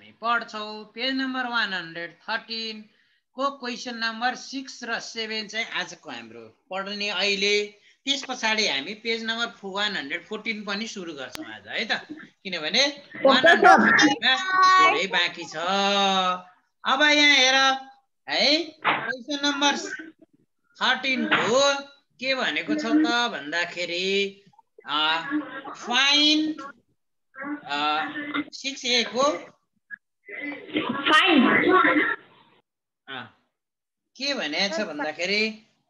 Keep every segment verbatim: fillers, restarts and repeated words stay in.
हामी पढ्छौँ page number one hundred thirteen को क्वेशन नम्बर six र seven चाहिँ आजको हाम्रो पढ्ने अहिले। त्यस पछाडि हामी page number one hundred fourteen पनि सुरु गर्छौँ आज है त, किनभने one hundred fifteen मा धेरै बाँकी छ। अब यहाँ हेर है, क्वेशन नम्बर thirteen को के भनेको छ त भन्दाखेरि फाइन्ड six A को के भनेको छ भन्दाखेरि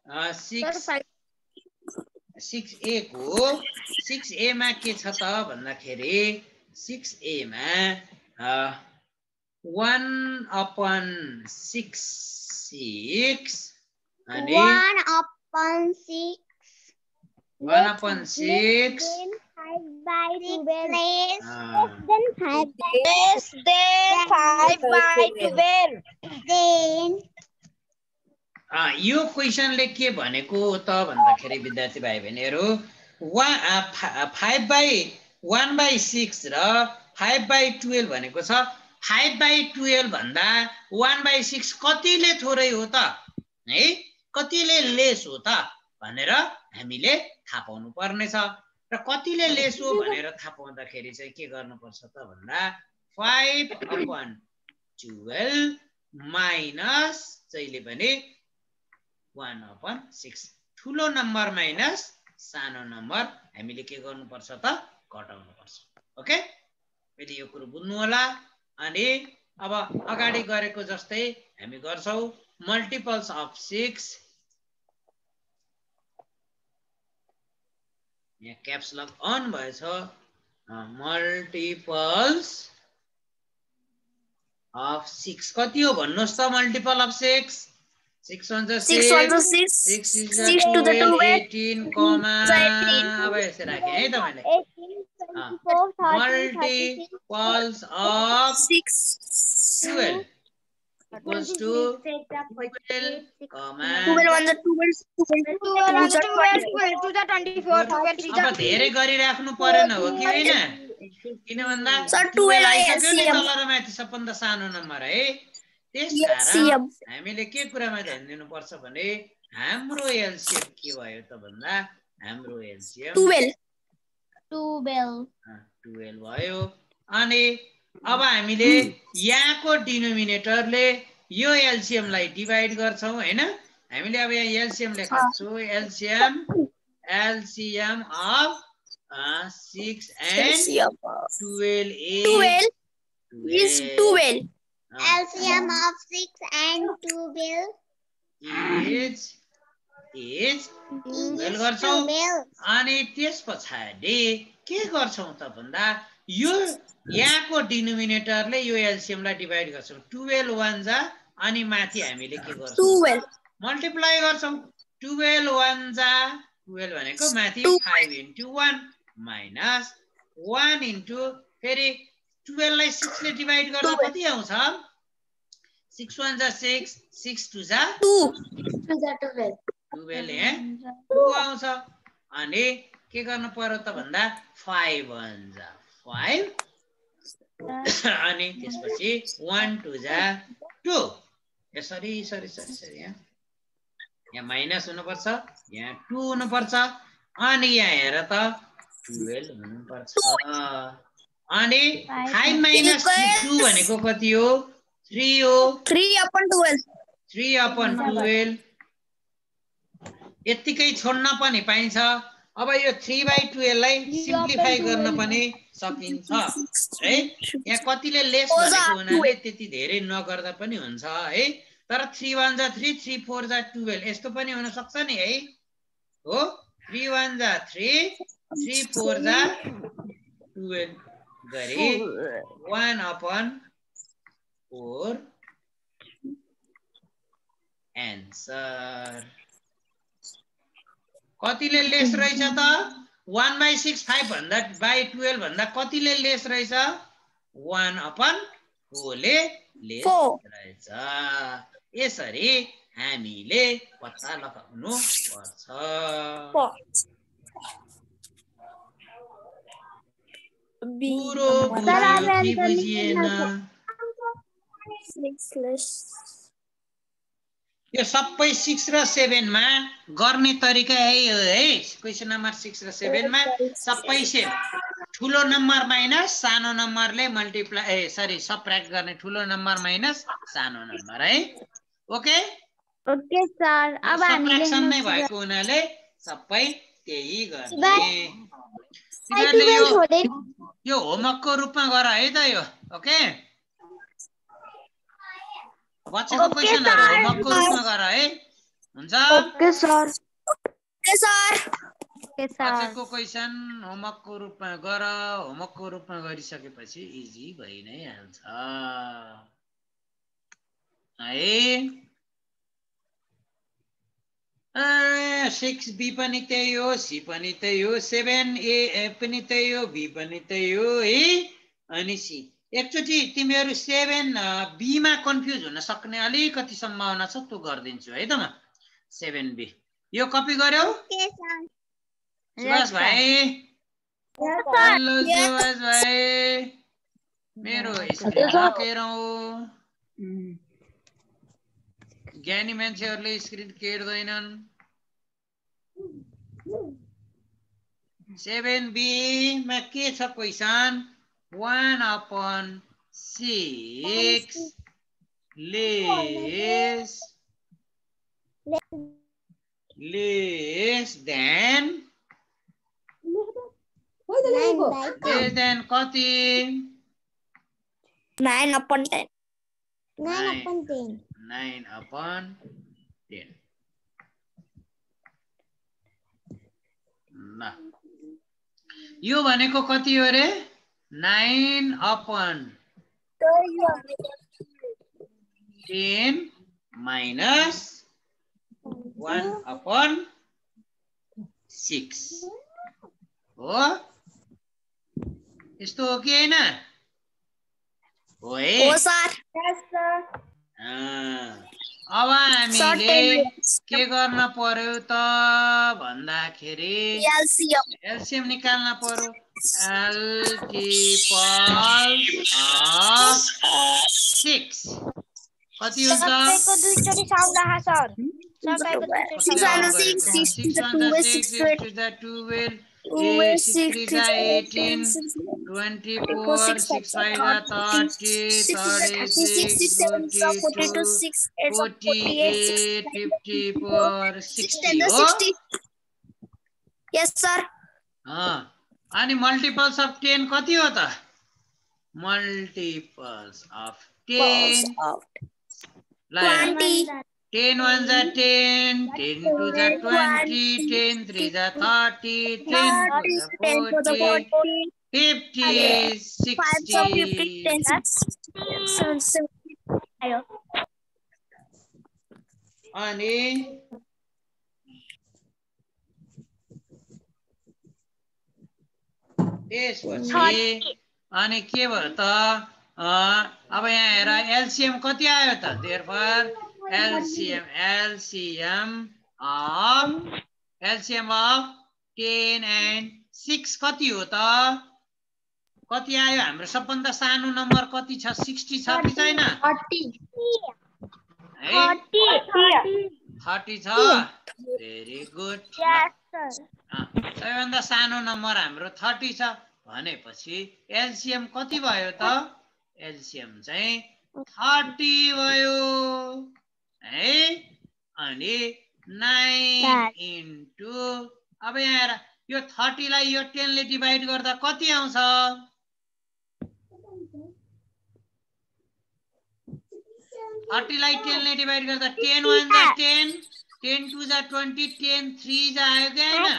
six A को six A मा के छ त भन्दाखेरि six A मा one upon six six अनि one upon six one upon six five by twelve Ah. then five Less than five by twelve. then अ, यो क्वेसनले के भनेको त भन्दाखेरि विद्यार्थी भाइ बहिनीहरू five by one by six र फाइभ बाई टुवेल्भ भनेको छ फाइभ बाई टुवेल्भ भन्दा वान बाई सिक्स कतिले थोरै हो त है, कतिले लेस हो त भनेर हामीले थाहा पाउनु पर्नेछ। र कतिले लेस हो भनेर थाहा पाउँदाखेरि चाहिँ के गर्नुपर्छ त भन्दा फाइभ अपन टुवेल्भ माइनस जहिले पनि one upon six, ठुलो नम्बर माइनस सानो नम्बर हामीले के गर्नुपर्छ त घटाउनु पर्छ। ओके, फेरि यो कुरो बुझ्नु होला। अनि अब अगाडि गरेको जस्तै हामी गर्छौं मल्टिपल्स अफ सिक्स, यहाँ क्याप्स लक अन भएछ, मल्टिपल्स अफ सिक्स कति हो भन्नुस् त multiple of six six one is six, six, six is six to the twelve, eighteen, comma, अब ऐसे रखें है तो मैंने multiples of six twelve equals to twelve, comma अब धेरै गरिराख्नु परेन हो कि होइन, किन भन्दा twelve आइसक्यो नि तल र माथि सबभन्दा सानो नम्बर है। त्यसकारण हामीले के कुरामा ध्यान दिनुपर्छ भने हाम्रो एलसीएम के भयो त भन्दा हाम्रो एलसीएम twelve भयो। अनि अब हामीले यहाँको डिनोमिनेटरले यो एलसीएमलाई डिभाइड गर्छौं हैन, हामीले अब यहाँ एलसीएम लेख्छौं, LCM LCM of six and twelve is twelve. LCM of six and twelve is is twelve गर्छौं। अनि त्यस पछाडी के गर्छौं त भन्दा यो यहाँको डिनोमिनेटरले यो एलसीएम लाई डिभाइड गर्छौं, twelve one जा अनि माथि हामीले के गर्छौं मल्टिप्लाई गर्छौं, twelve one जा twelve भनेको माथि five into one minus one into फेरि twelve लाई six ले डिभाइड गर्दा कति आउँछ, six one जा six, six two जा two, twelve ए two आउँछ। अनि के गर्नु पर्यो त भन्दा five one जा five अनि त्यसपछि one two जा two, यसरी सरी सरी सरी यहाँ यहाँ माइनस हुनुपर्छ, यहाँ two हुनुपर्छ, अनि यहाँ हेर त twelve हुनुपर्छ। अनि five minus two भनेको कति हो, three हो, three upon twelve, three upon twelve यतिकै छोड्न पनि पाइन्छ। अब यो three by twelve लाई सिम्प्लिफाई गर्न पनि सकिन्छ है, यहाँ कतिले लेस भनेको हुनाले त्यति धेरै नगर्दा पनि हुन्छ है, तर three one जा three, three four जा twelve यस्तो पनि हुन सक्छ नि है, हो three one जा three, three four जा twelve गरी one upon four एन्सर। कतिले लेस रहेछ त one by six five भन्दा by twelve भन्दा कतिले लेस रहेछ, one upon four ले लेस रहेछ। यसरी हामीले पत्ता लगाउनु पर्छ। पुरो बुझियो कि बुझिएन? यो सबै सिक्स र सेभेन मा गर्ने तरिका यही हो है। क्वेशन नम्बर सिक्स र सेभेन मा सबै सेम। ठुलो नम्बर माइनस सानो नम्बरले मल्टिप्लाई ए सरी सबट्र्याक्ट गर्ने ठुलो नम्बर माइनस सानो नम्बर है। Okay okay sir. अब हामीले सबट्र्याक्सन नै भएको हुनाले सबै त्यही गर्ने। तिमीहरुले यो यो होमवर्कको रूपमा गर है त यो। ओके बच्चाको क्वेशनहरु होमवर्कको रूपमा गर है। हुन्छ okay sir. Okay sir. Okay sir. बच्चाको क्वेशन होमवर्कको रूपमा गर। होमवर्कको रूपमा गरिसकेपछि इजी भइ नै हाल्छ है। सिक्स बी पनि त्यही हो, सी पनि त्यही हो, सेभेन ए पनि त्यही हो, बी पनि त्यही हो है। अनि सी एकचोटि तिमीहरु सेभेन बी मा कन्फ्युज हुन सक्ने अलिकति सम्भावना छ, त्यो गर्दिन्छु है त म। सेभेन बी यो कपी गर्यौ? Okay sir. सुभाष भाइ हेलो सुभाष भाइ मेरो स्क्रिन नकेरौ। ज्ञानी मान्छेहरुले स्क्रिन केर्दैनन्। सेभेन बी मा के छ question? One upon six less less than less than कति? Nine upon ten. Nine upon ten. Nine upon ten. ल यो भनेको कति हो रे? Nine upon ten minus one upon six हो। यस्तो हो कि हैन? हो है। हो सर। अब हामीले के गर्न पर्यो त भन्दाखेरि एलसीएम निकाल्न पर्यो। मल्टिपल्स अफ सिक्स कति हुन्छ? सबैको दुईचोटी साउन्ड आहा सर। सबैको दुईचोटी साउन्ड। सिक्स वन जा सिक्स, सिक्स टू जा ट्वेल्भ, ए सिक्स थ्री जा eighteen, twenty four, six five जा thirty, thirty six, forty two, forty eight, fifty four, sixty हो। Yes sir. हाँ अनि मल्टिपल्स अफ टेन कति हो त? Multiples of ten ten one जा टेन, टेन टू जा ट्वेंटी, टेन थ्री जा थर्टी, टेन फोर जा फोर्टी, फिफ्टी, सिक्सटी। अनि त्यसपछि अनि के भयो त? अब यहाँ हेर एलसीएम कति आयो त? Therefore LCM LCM of LCM of ten and six कति हो त? कति आयो? हाम्रो सबभन्दा सानो नम्बर कति छ? सिक्सटी छ कि छैन? थर्टी छ। Very good. सबैभन्दा सानो नम्बर हाम्रो थर्टी छ भनेपछि एलसीएम कति भयो त? एलसीएम चाहिँ थर्टी भयो है। अनि नाइन इन्टु अब यहाँ हेर यो थर्टी लाई यो टेन ले डिभाइड गर्दा कति आउँछ? थर्टी लाई टेन ले डिभाइड गर्दा टेन वन जा टेन, टेन टू जा ट्वेंटी, टेन थ्री जा आयो कि हैन?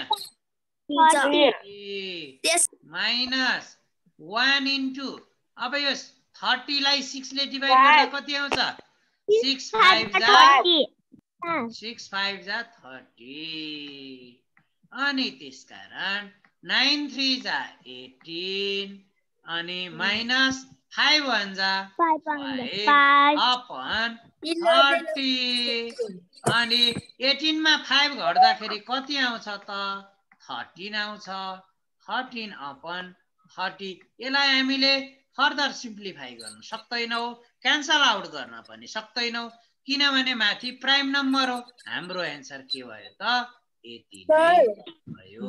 माइनस वन इन्टु अब यो थर्टी लाई सिक्स ले डिभाइड गर्दा कति आउँछ? सिक्स फाइभ जा सिक्स फाइभ जा थर्टी। अनि त्यसकारण नाइन थ्री जा एटीन अनि माइनस फाइभ वन जा फाइभ अपन थर्टी। अनि एटीन मा फाइभ घट्दाखेरि कति आउँछ त? थर्टीन आउँछ। Thirteen upon thirty. यसलाई हामीले फर्दर सिम्प्लिफाई गर्न सक्दैनौ, क्यान्सल आउट गर्न पनि सक्दैनौ, किनभने माथि प्राइम नम्बर हो। हाम्रो एन्सर के भयो त? यति नै भयो।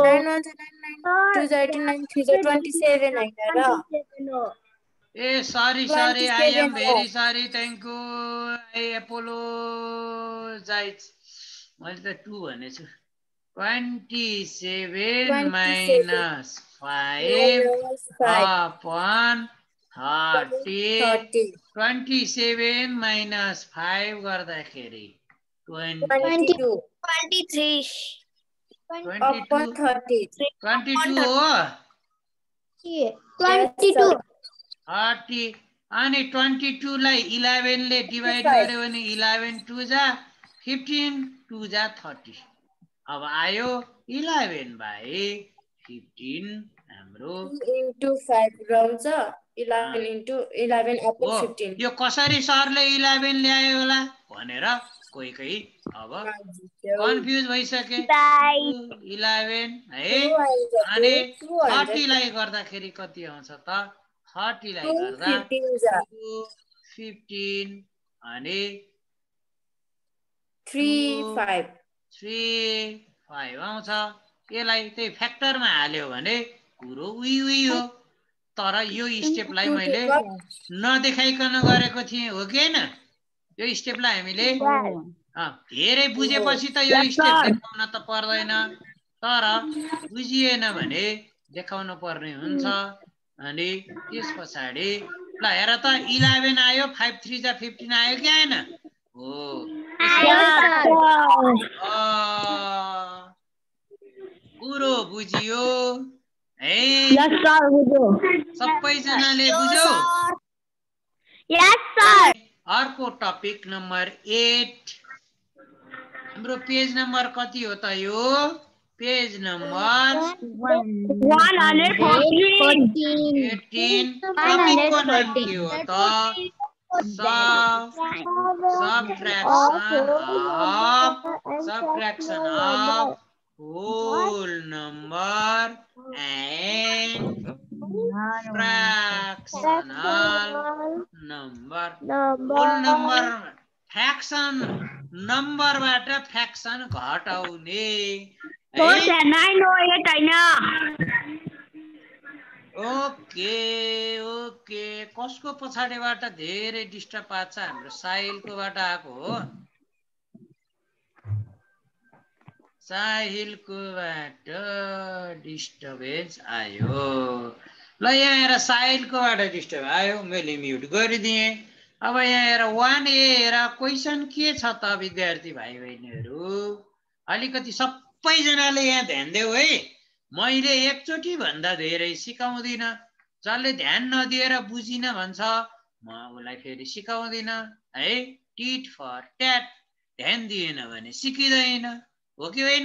Uh sorry sorry, I am very sorry, thank you, I apologise. मैले त टू भनेछु। Twenty seven minus five upon thirty. Twenty seven minus five गर्दाखेरि ट्वेन्टी टू हो। थर्टी अनि ट्वेन्टी टू लाई इलेवन ले डिवाइड गर्यो भने इलेवन टू जा फिफ्टीन, टू जा थर्टी। अब आयो इलेवन बाई फिफ्टीन हाम्रो यो कसरी सरले इलेवन ल्यायो होला भनेर कोही कोही अब कन्फ्युज भइसके। इलेवन है अनि थर्टी लाई गर्दाखेरि कति आउँछ त? थर्टी लाई गर्दा फिफ्टीन अनि थ्री फाइभ आउँछ। यसलाई त्यही फ्याक्टरमा हाल्यो भने कुरो उही उही हो। तर यो स्टेपलाई मैले नदेखाइकन गरेको थिएँ, हो कि हैन? यो स्टेपलाई हामीले धेरै बुझेपछि त यो स्टेप देखाउन त पर्दैन, तर बुझिएन भने देखाउन पर्ने हुन्छ। अनि त्यस पछाडि ल हेर त इलेवन आयो, फाइभ थ्री जा फिफ्टीन आयो कि आएन? हो, कुरो बुझियो है? सबैजनाले बुझ्यौ? अर्को टपिक नम्बर एट। हाम्रो पेज नम्बर कति हो त? यो पेज नम्बर एटीन। टपिकको नाम के हो त? Subtraction of subtraction of whole number and fractional number. whole number fraction number बाट fraction घटाउने ओके ओके। कसको पछाडिबाट धेरै डिस्टर्ब आछ? हाम्रो साहिलको बाट आएको हो। साहिलको बाट डिस्टर्बेन्स आयो। ल यहाँ हेर, साहिलको बाट डिस्टर्ब आयो, मैले म्युट गरिदिएँ। अब यहाँ हेर वान ए हेर, क्वेसन के छ त विद्यार्थी भाइ बहिनीहरू? अलिकति सबैजनाले यहाँ ध्यान देऊ है। मैले एकचोटि भन्दा धेरै सिकाउँदिन। जसले ध्यान नदिएर बुझिन भन्छ म उसलाई फेरि सिकाउँदिन है। टिट फर ट्याट, ध्यान दिएन भने सिकिँदैन, हो कि होइन?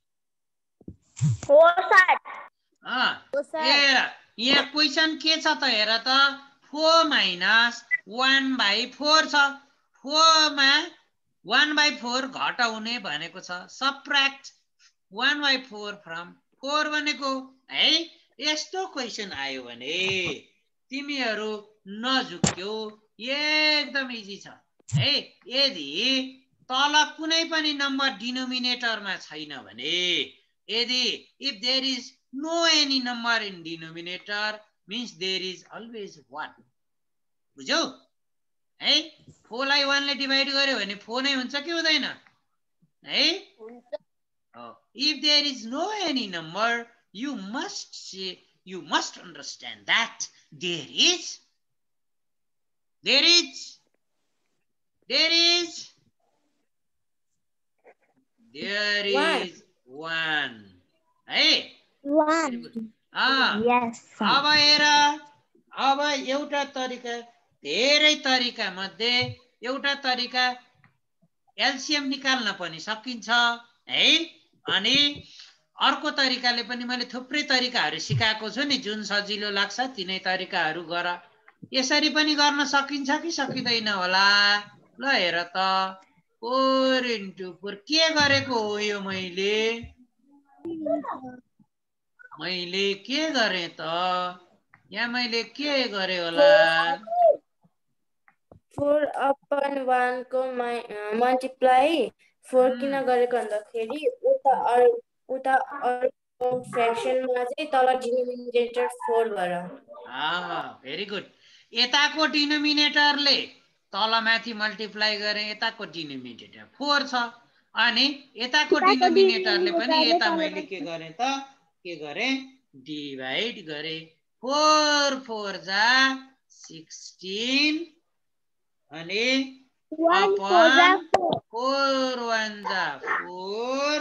हो सर। हेर यहाँ क्वेसन के छ त हेर त। Four minus one by four छ। फोरमा वान बाई फोर घटाउने भनेको छ। Subtract one by four from four भनेको है। यस्तो क्वेसन आयो भने तिमीहरू नझुक्क्यौ, एकदम इजी छ है। यदि तल कुनै पनि नम्बर डिनोमिनेटरमा छैन भने, यदि if there is no any number in denominator means there is always one. बुझ्यौ है? फोर लाई वन ले डिवाइड गर्यो भने फोर नै हुन्छ कि हुँदैन है? If there is no any number, you must say, you must understand that there is, there is, there is, there is one. है? One. Yes. अब हेर, अब एउटा तरिका, धेरै तरिका मध्ये एउटा तरिका एलसीएम निकाल्न पनि सकिन्छ है। अनि अर्को तरिकाले पनि मैले थुप्रै तरिकाहरू सिकाएको छु नि, जुन सजिलो लाग्छ तिनै तरिकाहरू गर। यसरी पनि गर्न सकिन्छ कि सकिँदैन होला? ल हेर त, फोर इन्टु फोर के गरेको हो यो? मैले मैले के गरेँ त? यहाँ मैले के गरे होला? four upon one को multiply four किन गरेको भन्दाखेरि उता उता अर्को फ्र्याक्सनमा चाहिँ तल डिनोमिनेटर four भएर। Ah, very good. यताको डिनोमिनेटरले तल माथि मल्टिप्लाई गरे यताको डिनोमिनेटर four छ अनि यताको डिनोमिनेटरले पनि यता मैले के गरे त के गरे डिभाइड गरे four four जा sixteen अनि अपन four one जा four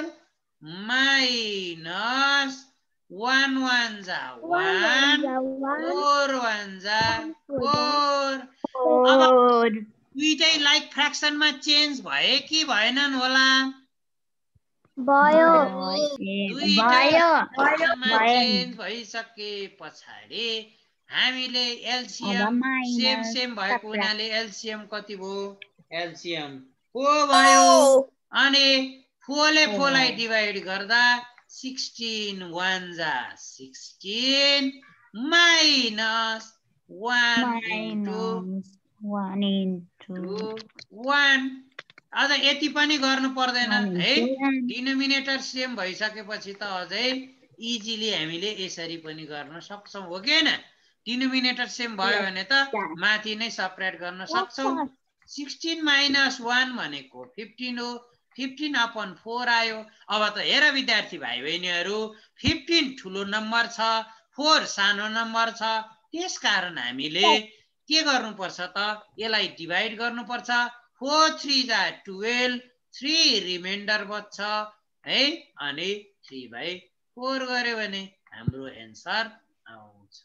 minus one one जा one four one जा four अब दुईटै लाइक फ्र्याक्सनमा चेन्ज भए कि भएनन् होला? भयो दुईटै फ्र्याक्सनमा चेन्ज भइसके पछाडि हामीले एलसीएम सेम सेम भएको हुनाले एलसीएम कति भयो? एलसीएम फोर भयो अनि फोर ले फोर लाई डिवाइड गर्दा sixteen one जा sixteen minus one into one into one अझ यति पनि गर्नु पर्दैन है डिनोमिनेटर सेम भइसकेपछि त अझै इजिली हामीले यसरी पनि गर्न सक्छौं हो कि हैन? डिनोमिनेटर सेम भयो भने त माथि नै सेपरेट गर्न सक्छौं। sixteen minus one भनेको fifteen हो fifteen upon four आयो। अब त हेर विद्यार्थी भाइ बहिनीहरु fifteen ठुलो नम्बर छ four सानो नम्बर छ त्यसकारण हामीले के गर्नुपर्छ त यसलाई डिवाइड गर्नुपर्छ। four three जा twelve three रिमाइन्डर बच्छ है अनि three by four गर्यो भने हाम्रो एन्सर आउँछ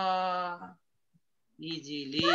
इजिली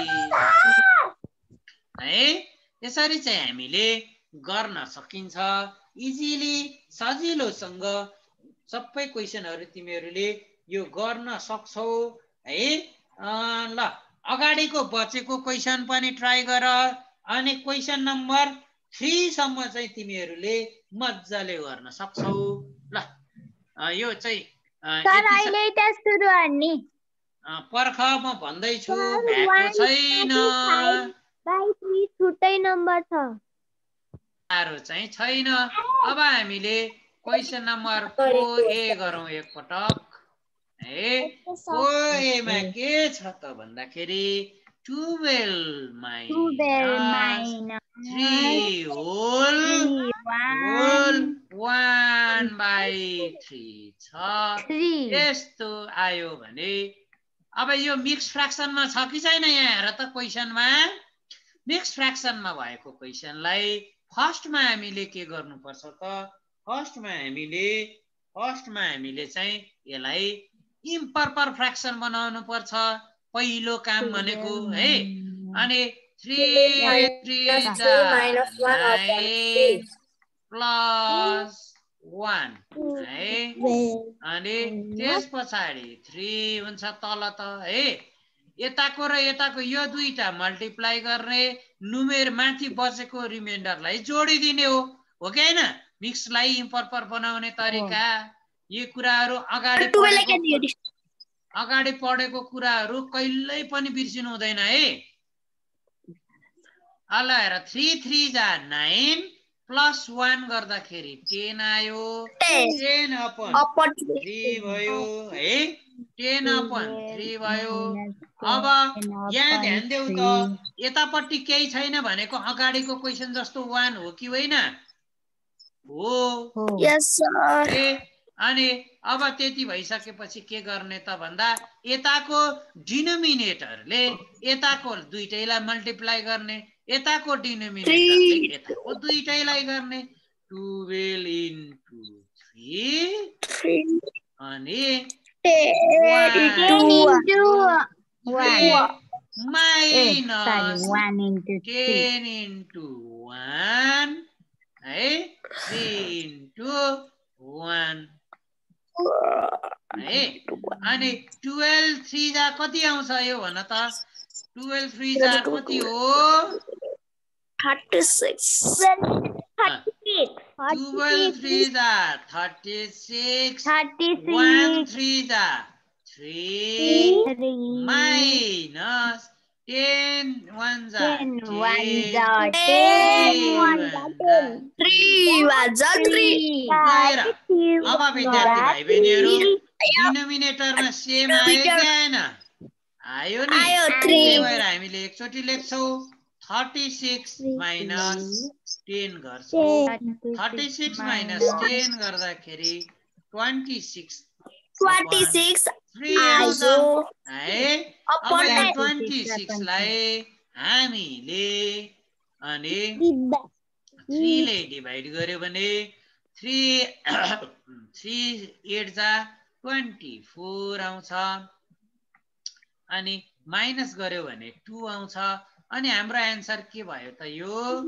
है। यसरी चाहिँ हामीले गर्न सकिन्छ इजिली सजिलोसँग सबै क्वेशनहरु तिमीहरुले यो गर्न सक्छौ है। ल अगाडिको बचेको क्वेशन पनि ट्राई गर अनि क्वेशन नम्बर three सम्म चाहिँ तिमीहरुले मज्जाले गर्न सक्छौ। ल यो चाहिँ सर अहिले टेस्ट सुरु गर्ने पर्ख म भन्दै छु भएको छैन बाइ three छुट्टै नम्बर छ सारो चाहिँ छैन। अब हामीले क्वेशन नम्बर four ए गरौँ एक पटक है। four ए मा के छ त भन्दाखेरि twelve minus three whole whole one by three छ यस्तो आयो भने अब यो मिक्स फ्र्याक्सनमा छ कि छैन यहाँ हेर त क्वेशनमा मिक्स फ्र्याक्सनमा भएको क्वेशनलाई फर्स्टमा हामीले के गर्नुपर्छ त फर्स्टमा हामीले फर्स्टमा हामीले चाहिँ यसलाई इम्प्रपर फ्र्याक्सन बनाउनु पर्छ पहिलो काम भनेको है। अनि three three जा nine plus one है अनि त्यसपछि three हुन्छ तल त है। यताको र यताको यो दुईटा मल्टिप्लाई गर्ने नुमेर माथि बचेको रिमाइन्डरलाई जोडिदिने हो हो कि हैन? मिक्सलाई इम्प्रपर बनाउने तरिका यो कुराहरु अगाडि पढेको अगाडि पढेको कुराहरु कहिल्यै पनि बिर्सिनु हुँदैन है। ल हेर three three जा nine plus one गर्दाखेरि ten आयो ten upon three भयो है ten upon three भयो। अब यहाँ ध्यान देऊ त यतापट्टि केही छैन भनेको अगाडिको क्वेशन जस्तो one हो कि होइन? हो यस सर। अनि अब त्यति भइसकेपछि के गर्ने त भन्दा यताको डिनोमिनेटरले यताको दुईटैलाई मल्टिप्लाई गर्ने यताको डिनोमिनेटरले यताको दुईटैलाई गर्ने twelve into three अनि minus ten into one है three into one है। अनि twelve three जा कति आउँछ यो भन त twelve three जा कति हो thirty-six twelve three जा thirty-six one three जा three Three. minus ten ones are Ten ten. ones are Ten Three ones ones are are three ones are three. Three. गएर अब विद्यार्थी भाइ बहिनीहरू डिनोमिनेटरमा सेम आयो कि आएन? आयो नि। आयो त्यही three. भएर हामीले एकचोटि लेख्छौँ thirty-six minus ten गर्छौँ। thirty-six minus ten गर्दाखेरि twenty-six Twenty-six three आउँछ आयो। है। अब Upon यो ten. twenty-six लाई हामीले अनि three ले डिभाइड गर्यो भने three three eight जा twenty-four आउँछ अनि माइनस गर्यो भने two आउँछ अनि हाम्रो आन्सर के भयो त यो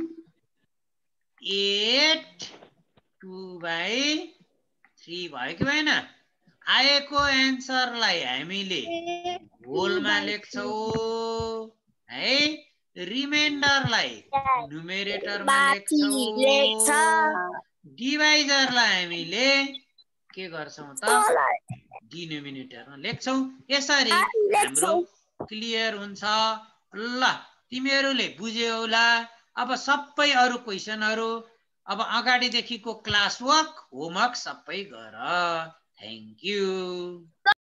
eight two by three भयो कि भएन? आएको आन्सरलाई हामीले होलमा लेख्छौँ है, रिमाइन्डरलाई न्युमेरेटरमा लेख्छौँ, डिभाइजरलाई हामीले के गर्छौँ त डिनोमिनेटरमा लेख्छौँ। यसरी हाम्रो क्लियर हुन्छ। ल तिमीहरूले बुझ्यौ होला। अब सबै अरु क्वेशनहरु अब अगाडिदेखिको क्लास वर्क होमवर्क सबै गर। Thank you.